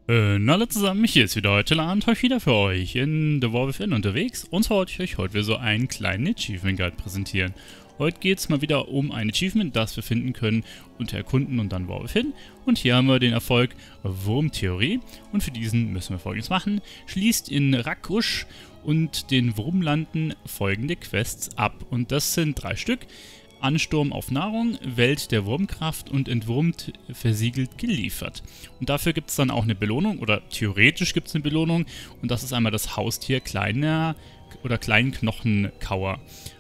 Hallo zusammen, hier ist wieder heute Abend wieder für euch in The War Within unterwegs und wollte ich euch heute wieder so einen kleinen Achievement Guide präsentieren. Heute geht es mal wieder um ein Achievement, das wir finden können unter Erkunden und dann War Within. Und hier haben wir den Erfolg Wurmtheorie und für diesen müssen wir folgendes machen. Schließt in Rakush und den Wurmlanden folgende Quests ab und das sind 3 Stück. Ansturm auf Nahrung, Welt der Wurmkraft und entwurmt versiegelt geliefert. Und dafür gibt es dann auch eine Belohnung, oder theoretisch gibt es eine Belohnung, und das ist einmal das Haustier kleiner oder Kleinknochenkauer.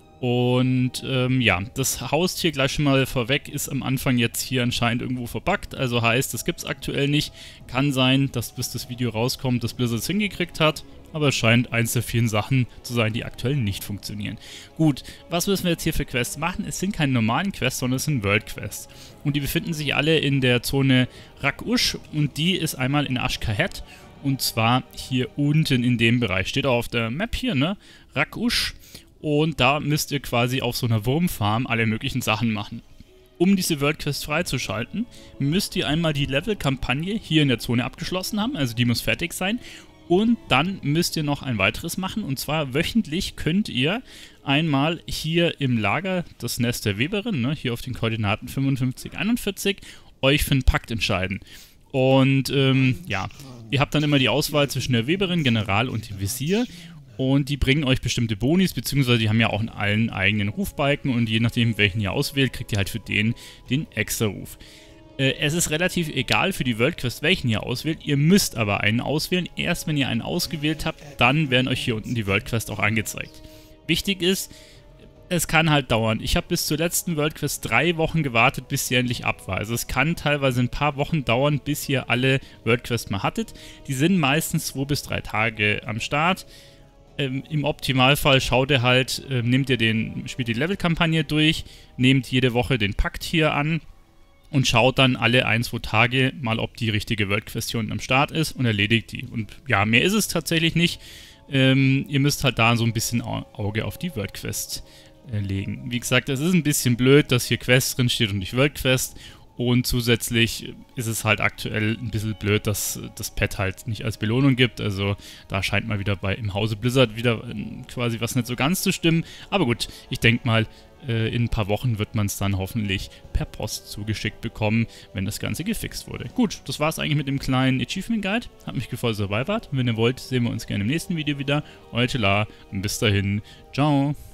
Und ja, das Haustier gleich schon mal vorweg ist am Anfang jetzt hier anscheinend irgendwo verbuggt, also heißt, das gibt es aktuell nicht. Kann sein, dass bis das Video rauskommt, das Blizzard es hingekriegt hat, aber es scheint eins der vielen Sachen zu sein, die aktuell nicht funktionieren. Gut, was müssen wir jetzt hier für Quests machen? Es sind keine normalen Quests, sondern es sind World Quests. Und die befinden sich alle in der Zone Rakush und die ist einmal in Ashkahet und zwar hier unten in dem Bereich. Steht auch auf der Map hier, ne? Rakush. Und da müsst ihr quasi auf so einer Wurmfarm alle möglichen Sachen machen. Um diese World Quest freizuschalten, müsst ihr einmal die Level-Kampagne hier in der Zone abgeschlossen haben, also die muss fertig sein. Und dann müsst ihr noch ein weiteres machen, und zwar wöchentlich könnt ihr einmal hier im Lager, das Nest der Weberin, ne, hier auf den Koordinaten 55, 41, euch für einen Pakt entscheiden. Und ja, ihr habt dann immer die Auswahl zwischen der Weberin, General und dem Visier. Und die bringen euch bestimmte Bonis, beziehungsweise die haben ja auch in allen eigenen Rufbalken und je nachdem, welchen ihr auswählt, kriegt ihr halt für den extra Ruf. Es ist relativ egal für die World Quest, welchen ihr auswählt, ihr müsst aber einen auswählen. Erst wenn ihr einen ausgewählt habt, dann werden euch hier unten die World Quest auch angezeigt. Wichtig ist, es kann halt dauern. Ich habe bis zur letzten World Quest 3 Wochen gewartet, bis sie endlich ab war. Also es kann teilweise ein paar Wochen dauern, bis ihr alle World Quests mal hattet. Die sind meistens 2 bis 3 Tage am Start. Im Optimalfall schaut ihr halt, spielt die Level-Kampagne durch, nehmt jede Woche den Pakt hier an und schaut dann alle 1-2 Tage mal, ob die richtige World-Question am Start ist und erledigt die. Und ja, mehr ist es tatsächlich nicht. Ihr müsst halt da so ein bisschen Auge auf die World-Quest legen. Wie gesagt, es ist ein bisschen blöd, dass hier Quest drin steht und nicht World-Quest. Und zusätzlich ist es halt aktuell ein bisschen blöd, dass das Pad halt nicht als Belohnung gibt. Also da scheint mal wieder im Hause Blizzard wieder quasi was nicht so ganz zu stimmen. Aber gut, ich denke mal, in ein paar Wochen wird man es dann hoffentlich per Post zugeschickt bekommen, wenn das Ganze gefixt wurde. Gut, das war es eigentlich mit dem kleinen Achievement Guide. Hat mich gefreut, dass ihr dabei wart. Wenn ihr wollt, sehen wir uns gerne im nächsten Video wieder. Euer Tela, bis dahin, ciao.